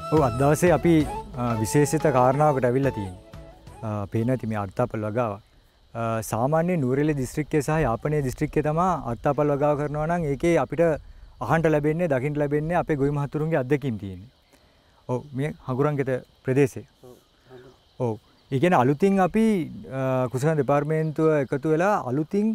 ඔව් අද දවසේ අපි විශේෂිත කාරණාවකට ඇවිල්ලා තියෙනවා. පේන ඇති මේ අර්තාපල් වගාව. සාමාන්‍ය නුවරඑළිය දිස්ත්‍රික්කයේ සහ යාපනයේ දිස්ත්‍රික්කයේ තමයි අර්තාපල් වගාව කරනවා නම් ඒකේ අපිට අහන්න ලැබෙන්නේ දකින්න ලැබෙන්නේ අපේ ගොවි මහතුරුන්ගේ අත්දැකීම් තියෙන්නේ. ඔව් මේ හඟුරන්ගෙත ප්‍රදේශය. ඔව්. ඒ කියන්නේ අලුතින් අපි කුසගම දෙපාර්තමේන්තුව එකතු වෙලා අලුතින්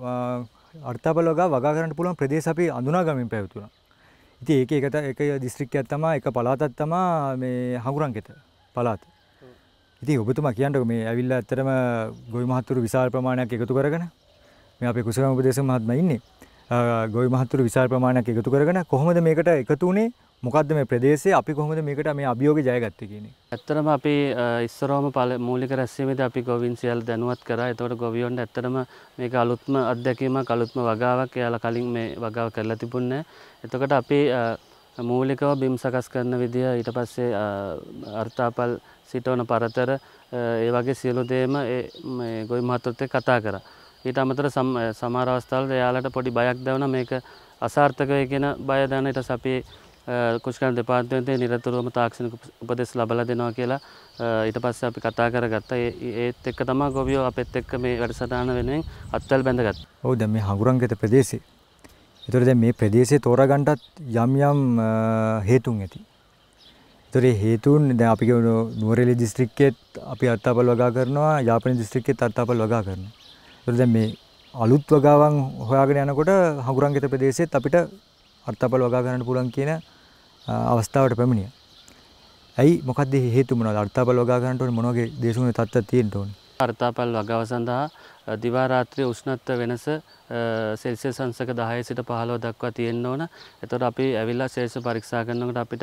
අර්තාපල් වගා කරන්න පුළුවන් ප්‍රදේශ අපි අඳුනා ගමින් පැවතුණා. ඉතින් ඒක දිස්ත්‍රික්කයක් තමයි එක පළාතක් තමයි මේ හඟුරන්ගෙත පළාත. ඉතින් ඔබතුමා කියන්නකො මේ ඇවිල්ලා ඇත්තටම ගොවි මහතුරු විශාල ප්‍රමාණයක් එකතු කරගෙන මේ අපේ කුසගම උපදේශක මහත්මයා ඉන්නේ. ගොවි මහතුරු විශාල ප්‍රමාණයක් එකතු කරගෙන කොහොමද මේකට එකතු වුනේ? මොකද්ද මේ ප්‍රදේශයේ අපි කොහොමද මේකට මේ අභියෝගය ජයගත්තේ කියන්නේ? ඇත්තටම අපි ඉස්සරවම මූලික රැස්වීමේදී අපි ගොවීන් සියල්ල දැනුවත් කරා. ඒතකොට ගොවියොන්ට ඇත්තටම මේක අලුත්ම අත්දැකීමක්, අලුත්ම වගාවක්. එයාලා කලින් මේ වගාව කරලා තිබුණේ නැහැ. එතකොට අපි මූලිකව බිම් සකස් කරන විදිය, ඊට පස්සේ අර්තාපල් සිටවන පරතර, ඒ වගේ සියලු දේම මේ ගොවි මහතුරුත් එක්ක කතා කරා. ඊට අමතරව සමහර අවස්ථාවල එයාලට පොඩි බයක් දැනුණා මේක අසාර්ථක වෙයි කියන බය දැනුණා. ඊට පස්සේ අපි කුෂ්කම් දෙපාර්තමේන්තුවේ නිරතුරුවම තාක්ෂණික උපදෙස් ලබා දෙනවා කියලා ඊට පස්සේ අපි කතා කරගත්තා. ඒත් එක්ක තමයි ගොවියෝ අපෙත් එක්ක මේ වැඩසටහන වෙනුවෙන් අත්වැල් බැඳගත්තා. ඔව් දැන් මේ හඟුරන්ගෙත ප්‍රදේශේ. ඒතර දැන් මේ ප්‍රදේශේ තෝරාගන්නත් යම් හේතුන් ඇති. ඒතර මේ හේතුන් දැන් අපි කියමු නුවරඑළිය දිස්ත්‍රික්කයේත් අපි අර්තාපල් වගා කරනවා, යාපනයේ දිස්ත්‍රික්කයේත් අර්තාපල් වගා කරනවා. ඒතර දැන් මේ අලුත් වගාවන් හොයාගෙන යනකොට හඟුරන්ගෙත ප්‍රදේශෙත් අපිට අර්තාපල් වගා කරන්න පුළුවන් කියන අවස්ථාවට පැමිණියා. ඇයි මොකක්ද හේතු මොනවද? අර්තාපල් වගා කරන්නට ඕනේ මොන වගේ දේශගුණ තත්ත්වයක් තියෙන්න ඕනේ? අර්තාපල් වගාව සඳහා දිවා රාත්‍රී උෂ්ණත්ව වෙනස සෙල්සියස් අංශක 10 සිට 15 දක්වා තියෙන්න ඕන. එතකොට අපි ඇවිල්ලා ශේෂ පරීක්ෂා කරනකොට අපිට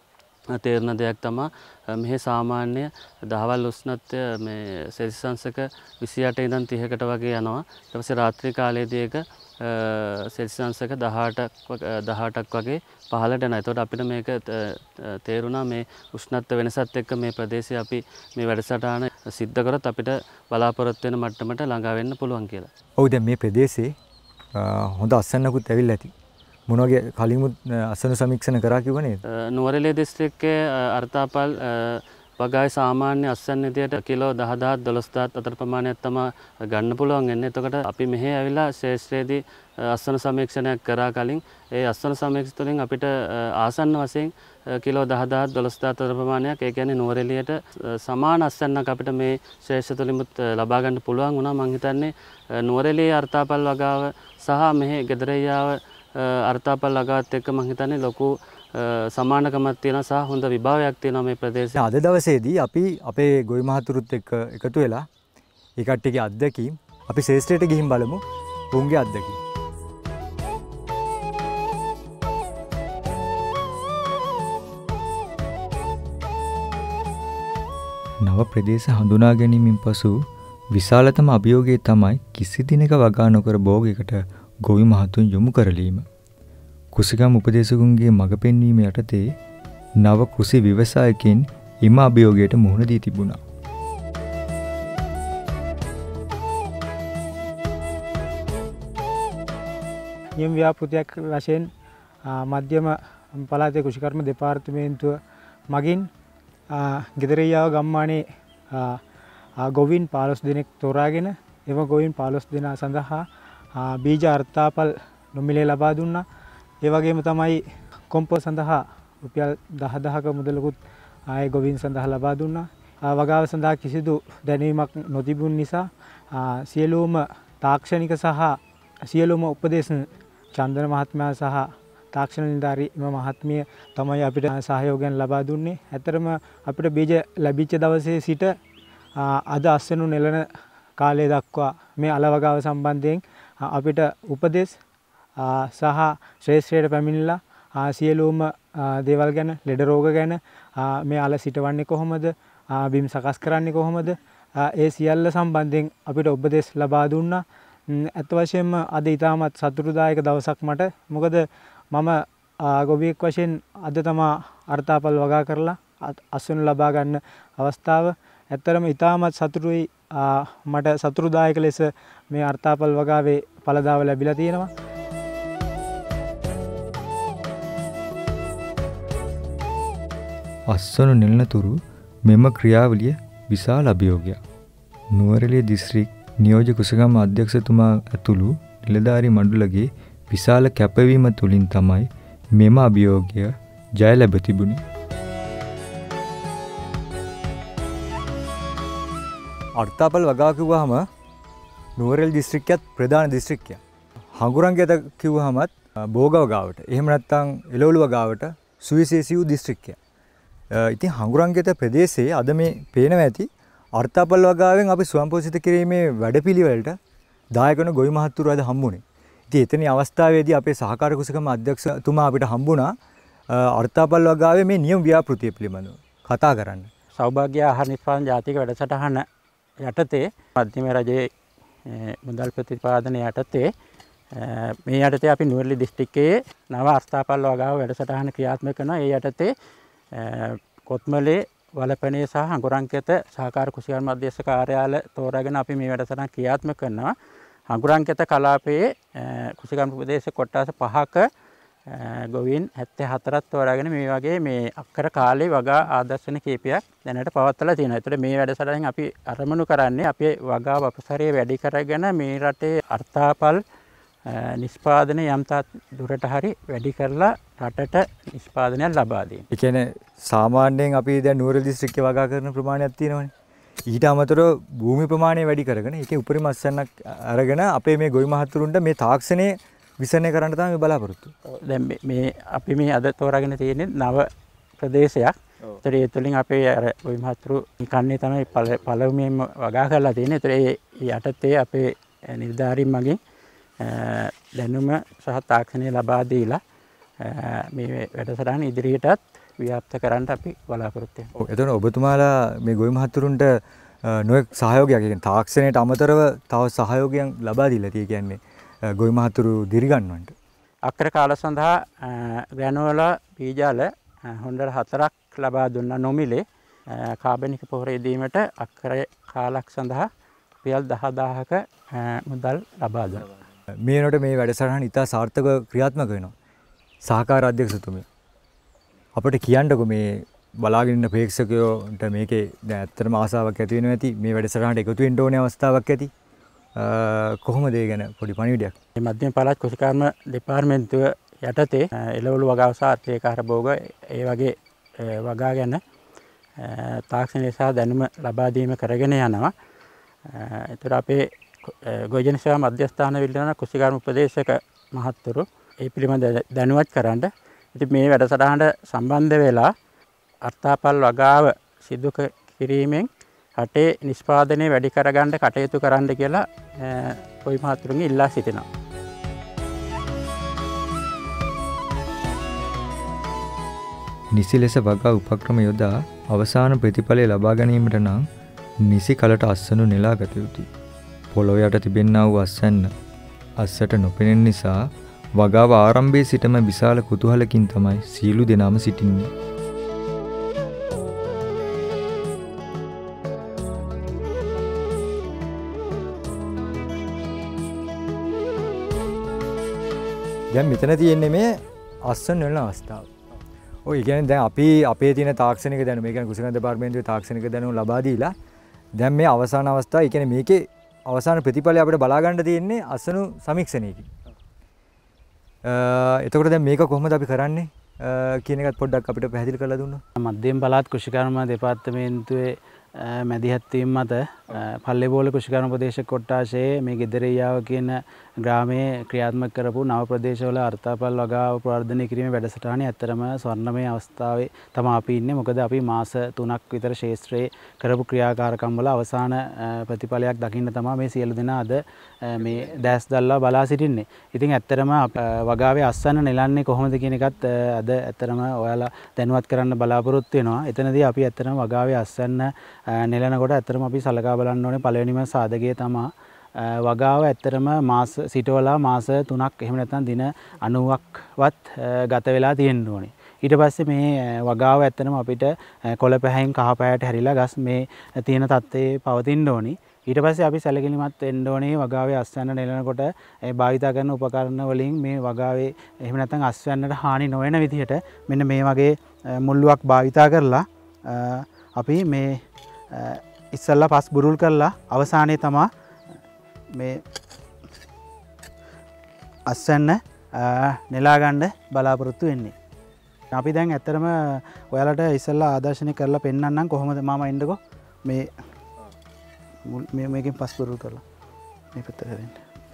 තේරෙන දෙයක් තමයි මෙහි සාමාන්‍ය දහවල් උෂ්ණත්වය මේ සෙල්සියස් අංශක 28 ඉඳන් 30කට වගේ යනවා. ඊට පස්සේ රාත්‍රී කාලයේදී ඒක සෙල්සියස් අංශක 18ක් වගේ පහළට යනවා. එතකොට අපිට මේක තේරුණා මේ උෂ්ණත්ව වෙනසත් එක්ක මේ ප්‍රදේශයේ අපි මේ වැඩසටහන සිද්ධ කරොත් අපිට බලාපොරොත්තු වෙන මට්ටමට ළඟා වෙන්න පුළුවන් කියලා. ඔව් දැන් මේ ප්‍රදේශේ හොඳ අස්වැන්නකුත් ඇවිල්ලා ඇති. මොන වගේ කලිමුත් අස්වැන්න සමීක්ෂණ කරා කිව්ව නේද? නුවරඑළිය දිස්ත්‍රික්කයේ අර්තාපල් වගාවේ සාමාන්‍ය අස්වැන්න විදියට කිලෝ 10,000 12,000 අතර ප්‍රමාණයක් තමයි ගන්න පුළුවන් වෙන්නේ. එතකොට අපි මෙහි ඇවිල්ලා ශේෂ්ත්‍රයේදී අස්වැන්න සමීක්ෂණයක් කරා කලින් ඒ අස්වැන්න සමීක්ෂණ තුළින් අපිට ආසන්න වශයෙන් කිලෝ 10,000 12,000 අතර ප්‍රමාණයක්, ඒ කියන්නේ නුවරඑළියට සමාන අස්වැන්නක් අපිට මේ ශේෂ්ත්‍ර තුළින්මුත් ලබා ගන්න පුළුවන් වුණා. මම හිතන්නේ නුවරඑළියේ අර්තාපල් වගාව සහ මෙහි ගෙදරයාව අර්තාපල් වගාවත් එක්ක මම හිතන්නේ ලොකු සමානකමක් තියෙනවා සහ හොඳ විභාවයක් තියෙනවා මේ ප්‍රදේශයේ. අද දවසේදී අපි අපේ ගොවි මහතුරුත් එක්ක එකතු වෙලා ඒ කට්ටියගේ අත්දැකීම් අපි ශේෂ්ත්‍රයට ගිහින් බලමු. උන්ගේ අත්දැකීම්. නව ප්‍රදේශ හඳුනා ගැනීමෙන් පසු විශාලතම අභියෝගය තමයි කිසි දිනක වගා නොකර භෝගයකට ගොවි මහතුන් යොමු කරලීම. කුසිගම උපදේශකුන්ගේ මඟ පෙන්වීම යටතේ නව කුසි ව්‍යවසායකින් එම අභියෝගයට මුහුණ දී තිබුණා. නියම ව්‍යාපෘතියක් වශයෙන් මධ්‍යම පළාතේ කෘෂිකර්ම දෙපාර්තමේන්තුව මගින් ගෙදරයාව ගම්මානයේ ගොවීන් 15 දෙනෙක් තෝරාගෙන එම ගොවීන් 15 දෙනා සඳහා බීජ අර්තාපල් නොමිලේ ලබා දුන්නා. ඒ වගේම තමයි කොම්පෝස්ට් සඳහා රුපියල් 10,000ක මුදලකුත් ආයේ ගොවීන් සඳහා ලබා දුන්නා. වගාව සඳහා කිසිදු දැනීමක් නොතිබුණ නිසා සියලුම තාක්ෂණික සහ සියලුම උපදේශ චන්දන මහත්මයා සහ තාක්ෂණ නිලධාරී එම මහත්මිය තමයි අපිට සහයෝගයෙන් ලබා දුන්නේ. ඇත්තටම අපිට බීජ ලැබිච්ච දවසේ සිට අද අස්වැනු නෙළන කාලය දක්වා මේ අල වගාව සම්බන්ධයෙන් අපිට උපදෙස් සහ ශ්‍රේෂ්ඨයට පැමිණිලා සියලුම දේවල් ගැන, ලෙඩ රෝග ගැන, මේ අල සිටවන්නේ කොහොමද, බිම් සකස් කරන්නේ කොහොමද, ඒ සියල්ල සම්බන්ධයෙන් අපිට උපදෙස් ලබා දුන්නා. ඇත්ත වශයෙන්ම අද ඉතාමත් සතුටුදායක දවසක් මට. මොකද මම ගොවියෙක් වශයෙන් අද තමා අර්තාපල් වගා කරලා අස්වැනු ලබා ගන්න අවස්ථාව. ඇත්තටම ඉතාමත් සතුටුයි. මට සතුටුදායක ලෙස මේ අර්තාපල් වගාවේ ඵලදාව ලැබිලා තියෙනවා. අස්වනු නෙළනතුරු මෙම ක්‍රියාවලිය විශාල අභියෝගයක්. නුවරඑළිය දිස්ත්‍රික් නියෝජ්‍ය කුසගම් අධ්‍යක්ෂතුමා ඇතුළු නිලධාරී මණ්ඩලගේ විශාල කැපවීම තුළින් තමයි මෙම අභියෝගය ජය ලැබ තිබුණේ. අර්තාපල් වගාව කිව්වහම නුවරඑළිය දිස්ත්‍රික්කයත් ප්‍රධාන දිස්ත්‍රික්කයක්. හඟුරංගෙත කිව්වහමත් බෝගව ගාවට. එහෙම නැත්නම් එළවලු වගාවට සුවිශේෂී වූ දිස්ත්‍රික්කයක්. ඉතින් හඟුරංගෙත ප්‍රදේශයේ අද මේ පේනවා ඇති අර්තාපල් වගාවෙන් අපි ස්වයංපෝෂිත කිරීමේ වැඩපිළිවෙලට දායක වන ගොවි මහත්තුරු අද හම්බුනේ. ඉතින් එතන අවස්ථාවේදී අපේ සහකාර කුසගම අධ්‍යක්ෂතුමා අපිට හම්බුණා අර්තාපල් වගාවේ මේ නියම ව්‍යාපෘතිය පිළිබඳව කතා කරන්න. සෞභාග්‍ය ආහාර නිෂ්පාදන ජාතික වැඩසටහන යටතේ මධ්‍යම රජයේ මුදල් ප්‍රතිපාදන යටතේ මේ යටතේ අපි නුවරඑළිය දිස්ත්‍රික්කයේ නව අර්තාපල් වගාව වැඩසටහන ක්‍රියාත්මක කරනවා. ඒ යටතේ කොත්මලේ වලපනේ සහ හඟුරංගෙත සහකාර කුසගම් මධ්‍යස්ථ කාර්යාල තෝරාගෙන අපි මේ වැඩසටහන ක්‍රියාත්මක කරනවා. හඟුරංගෙත කලාපයේ කුසගම් ප්‍රදේශ කොටස් 5ක ගොවීන් 74ක් තෝරාගෙන මේ වගේ මේ අක්කර කාලේ වගා ආදර්ශන කීපයක් දැනට පවත්වලා තියෙනවා. ඒතකොට මේ වැඩසටහනෙන් අපි අරමුණු කරන්නේ අපේ වගාව අපසරයේ වැඩි කරගෙන මේ රටේ අර්තාපල් නිෂ්පාදනය යම් තාක් දුරට හරි වැඩි කරලා රටට නිෂ්පාදනයක් ලබා දෙන්න. ඒ කියන්නේ සාමාන්‍යයෙන් අපි දැන් නුවරඑළිය දිස්ත්‍රික්කේ වගා කරන ප්‍රමාණයක් තියෙනවනේ. ඊට අමතරව භූමි ප්‍රමාණය වැඩි කරගෙන ඒකේ උපරිම අස්වැන්නක් අරගෙන අපේ මේ ගොවි මහත්තුරුන්ට මේ තාක්ෂණය විසරණය කරන්න තමයි මේ බලාපොරොත්තු. දැන් මේ අපි මේ අද තෝරාගෙන තියෙන්නේ නව ප්‍රදේශයක්. ඒතර ඒ තුලින් අපේ අර ගොවි මහත්තුරු කන්නේ තමයි පළමුවෙන්ම වගා කරලා තියෙන්නේ. ඒතර ඒ යටතේ අපේ නිලධාරීන් මගින් දැනුම සහ තාක්ෂණය ලබා දීලා මේ වැඩසටහන ඉදිරියටත් ව්‍යාප්ත කරන්න අපි බලාපොරොත්තු වෙනවා. ඔව් එතන ඔබතුමාලා මේ ගොවි මහත්තුරුන්ට නොයෙක් සහයෝගයක් කියන්නේ තාක්ෂණයට අමතරව තව සහයෝගයක් ලබා දීලා tie කියන්නේ ගොවි මහත්තුරු දිරිගන්වන්නට. අක්කර කාල සඳහා ග්‍රැනෝලා බීජාල හොඬ 4ක් ලබා දුන්නා නොමිලේ. කාබනික පොහොර යෙදීමට අක්කර කාලක් සඳහා රුපියල් 10000ක මුදල් ලබා දුන්නා. මේ වෙනකොට මේ වැඩසටහන ඉතා සාර්ථකව ක්‍රියාත්මක වෙනවා. සහකාර අධ්‍යක්ෂතුමිය අපිට කියන්නකෝ මේ බලාගෙන ඉන්න ප්‍රේක්ෂකයෝන්ට මේකේ දැන් ඇත්තටම ආසාවක් ඇති වෙනවා ඇති මේ වැඩසටහනට එකතු වෙන්න ඕනේ අවස්ථාවක් ඇති. කොහොමද ඒ ගැන පොඩි පණිවිඩයක්? මේ මධ්‍යම පළාත් කෘෂිකර්ම දෙපාර්තමේන්තුව යටතේ එළවලු වගාව සහ අර්ථකාර භෝග ඒ වගේ වගා ගැන තාක්ෂණය සහ දැනුම ලබා දීම කරගෙන යනවා. ඒතර අපේ ගොවිජන සේවා මධ්‍යස්ථාන විල්ලන කෘෂිකර්ම උපදේශක මහත්තුරු ඒ පිළිබඳ දැනුවත් කරන්න. ඉතින් මේ වැඩසටහනට සම්බන්ධ වෙලා අර්තාපල් වගාව සිදු කිරීමෙන් රටේ නිෂ්පාදනය වැඩි කරගන්න කටයුතු කරන්න කියලා ගොවි මහත්තුරුන්ගෙන් ඉල්ලා සිටිනවා. නිසි ලෙස වගා උපක්‍රම යොදා අවසාන ප්‍රතිඵලය ලබා ගැනීමට නම් නිසි කලට අස්වනු නෙලා ගත යුතුයි. පොළොව යට තිබෙන්නා වූ අස්වැන්න අස්සට නොපෙනෙන නිසා වගාව ආරම්භයේ සිටම විශාල කුතුහලකින් තමයි සියලු දෙනාම සිටින්නේ. දැන් මෙතන තියෙන්නේ මේ අස්වැන්න වෙන අවස්ථාව. ඔය කියන්නේ දැන් අපි අපේ තියෙන තාක්ෂණික දැනුම, ඒ කියන්නේ කුසගම් දෙපාර්තමේන්තුවේ තාක්ෂණික දැනුම ලබා දීලා දැන් මේ අවසාන අවස්ථාව, ඒ කියන්නේ මේකේ අවසාන ප්‍රතිඵලය අපිට බලා ගන්න තියෙන්නේ අස්වනු සමීක්ෂණයකින්. එතකොට දැන් මේක කොහොමද අපි කරන්නේ කියන එකත් පොඩ්ඩක් අපිට පැහැදිලි කරලා දුන්නොත්. මධ්‍යම පළාත් කෘෂිකර්ම දෙපාර්තමේන්තුවේ මැදිහත්වීම මත පල්ලේබෝල කෘෂිකර්ම ප්‍රදේශ කොට්ටාශයේ මේ ගෙදරෙයාව කියන ග්‍රාමයේ ක්‍රියාත්මක කරපු නව ප්‍රදේශවල අර්තාපල් වගාව ප්‍රවර්ධනය කිරීමේ වැඩසටහනේ ඇත්තරම ස්වර්ණමය අවස්ථාවේ තමයි අපි ඉන්නේ. මොකද අපි මාස 3ක් විතර ශාස්ත්‍රයේ කරපු ක්‍රියාකාරකම් වල අවසාන ප්‍රතිඵලයක් දකින්න තමයි මේ සියලු දෙනා අද මේ දැස් දැල්ලා බලා සිටින්නේ. ඉතින් ඇත්තරම වගාවේ අස්වැන්න නෙලන්නේ කොහොමද කියන එකත් අද ඇත්තරම ඔයාලා දැනුවත් කරන්න බලාපොරොත්තු වෙනවා. එතනදී අපි ඇත්තරම වගාවේ අස්වැන්න නෙලනකොට ඇත්තරම අපි සලකා බලන්න ඕනේ පළවෙනිම සාධකය තමයි වගාව ඇත්තරම මාස සිටවලා මාස 3ක් එහෙම නැත්නම් දින 90ක්වත් ගත වෙලා තියෙන්න ඕනේ. ඊට පස්සේ මේ වගාව ඇත්තටම අපිට කොළ පැහැයෙන් කහ පැහැයට හැරිලා ගස් මේ තියෙන තත්ත්වයේ පවතින්න ඕනේ. ඊට පස්සේ අපි සැලකිලිමත් වෙන්න ඕනේ වගාවේ අස්වැන්න නෙලනකොට භාවිතා කරන උපකරණ වලින් මේ වගාවේ එහෙම නැත්නම් අස්වැන්නට හානි නොවන විදිහට මෙන්න මේ වගේ මුල්ලුවක් භාවිතා කරලා අපි මේ ඉස්සල්ලා පස් බුරුල් කරලා අවසානයේ තමා මේ අස්සන්න නෙලා ගන්න බලාපොරොත්තු වෙන්නේ. අපි දැන් ඇත්තටම ඔයාලට ඉස්සල්ලා ආදර්ශනය කරලා පෙන්නන්නම් කොහොමද මාමා ඉන්නකෝ මේ මේකෙන් පස් බුරුල් කරලා මේ පැත්තට කරන්න.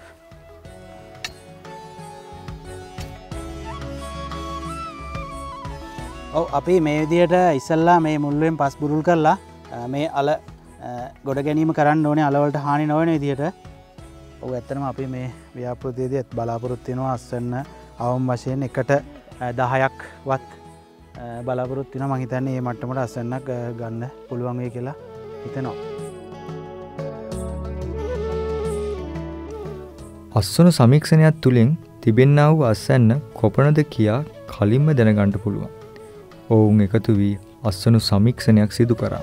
ඔව් අපි මේ විදිහට ඉස්සල්ලා මේ මුල්ලුවෙන් පස් බුරුල් කරලා මේ අල ගොඩ ගැනීම කරන්න ඕනේ අලවලට හානි නොවන විදිහට. ඔව් ඇත්තටම අපි මේ ව්‍යාපෘතියේදී බලාපොරොත්තු වෙනවා අස්සන්න අවම වශයෙන් එකට 10ක් වත් බලාපොරොත්තු වෙනවා. මම හිතන්නේ මේ මට්ටමට අස්සන්නක් ගන්න පුළුවන් වෙයි කියලා හිතනවා. අස්සනු සමීක්ෂණයක් තුළින් තිබෙන්නා වූ අස්සන්න කොපමණද කියා කලින්ම දැනගන්න පුළුවන්. ඔවුන් එකතු වී අස්සනු සමීක්ෂණයක් සිදු කරා.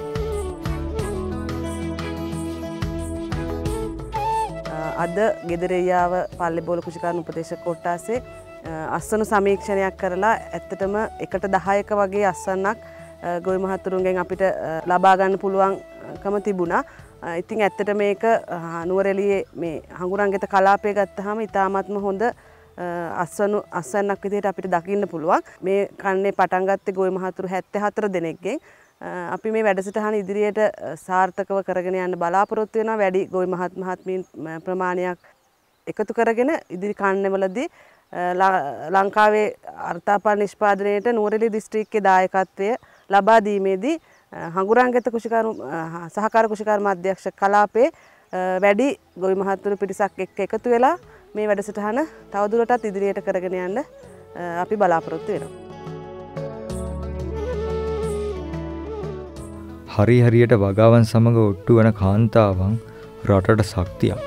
අද ගෙදරයාව පල්ලේබෝල කුෂිකාරණ උපදේශක කොට්ටාසේ අස්සනු සමීක්ෂණයක් කරලා ඇත්තටම එකට 10ක වගේ අස්සන්නක් ගොවි මහතුරුන්ගෙන් අපිට ලබා ගන්න පුළුවන්කම තිබුණා. ඉතින් ඇත්තට මේක නුවරඑළියේ මේ හඟුරංගෙත කලාපය ගත්තාම ඉතාමත්ම හොඳ අස්සන්නක් විදිහට අපිට දකින්න පුළුවන්. මේ කන්නේ පටන් ගත්තේ ගොවි මහතුරු 74 දෙනෙක්ගෙන්. අපි මේ වැඩසටහන ඉදිරියට සාර්ථකව කරගෙන යන්න බලාපොරොත්තු වෙනවා. වැඩි ගොවි මහත්මීන් ප්‍රමාණයක් එකතු කරගෙන ඉදිරි කන්නවලදී ලංකාවේ අර්ථාපන නිෂ්පාදනයේට නුවරඑළිය දිස්ත්‍රික්කයේ දායකත්වය ලබා දීමේදී හඟුරංගෙත සහකාර කුෂිකාර්ම අධ්‍යක්ෂ කලාපයේ වැඩි ගොවි මහත්තුරු පිරිසක් එක්ක එකතු වෙලා මේ වැඩසටහන තවදුරටත් ඉදිරියට කරගෙන යන්න අපි බලාපොරොත්තු වෙනවා. හරියට වගාවන් සමග ඔට්ටු වන කාන්තාවන් රටට ශක්තියක්.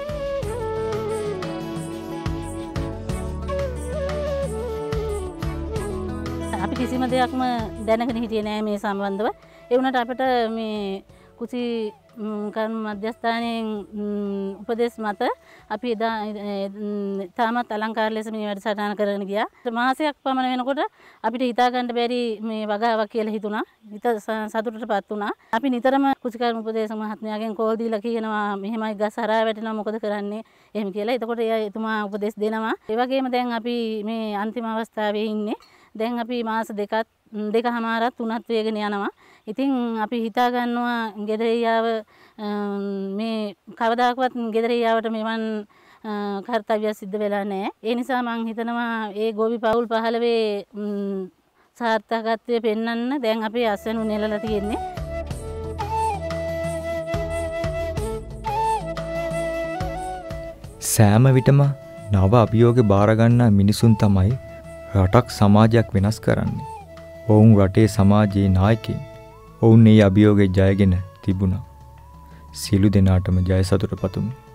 අපි කිසිම දෙයක්ම දැනගෙන හිටියේ නෑ මේ සම්බන්ධව. ඒ වුණාට අපිට මේ කුසි කර්ම මධ්‍යස්ථානයෙන් උපදෙස් මත අපි එදා තාමත් අලංකාර ලෙස මේ වැඩසටහන කරගෙන ගියා. මාසයක් පමණ වෙනකොට අපිට හිතා ගන්න බැරි මේ වගාවක් කියලා හිතුණා. හිත සතුටටපත් වුණා. අපි නිතරම කුසි කර්ම උපදේශක මහත්මයාගෙන් කෝල් දීලා කියනවා මෙහෙමයි ගස් හරහා වැටෙනවා මොකද කරන්නේ එහෙම කියලා. එතකොට එතුමා උපදෙස් දෙනවා. ඒ වගේම දැන් අපි මේ අන්තිම අවස්ථාවේ ඉන්නේ. දැන් අපි මාස දෙකමාරක් තුනක් වේගෙන යනවා. ඉතින් අපි හිතා ගන්නවා ගෙදරයාව මේ කවදාකවත් ගෙදරයාවට මෙවන් කර්තව්‍ය සිද්ධ වෙලා නැහැ. ඒ නිසා මම හිතනවා ඒ ගෝවි පවුල් 15 සාර්ථකත්වය පෙන්වන්න දැන් අපි අස්සනු නෙලලා තියෙන්නේ. සෑම විටම නව අභියෝග බාර ගන්නා මිනිසුන් තමයි රටක් සමාජයක් වෙනස් කරන්නේ. ඔවුන් රටේ සමාජයේ නායකයින්. ඔවුන් මේ අභියෝගේ ජයගෙන තිබුණා. සියලු දෙනාටම ජය සතුට පතමු.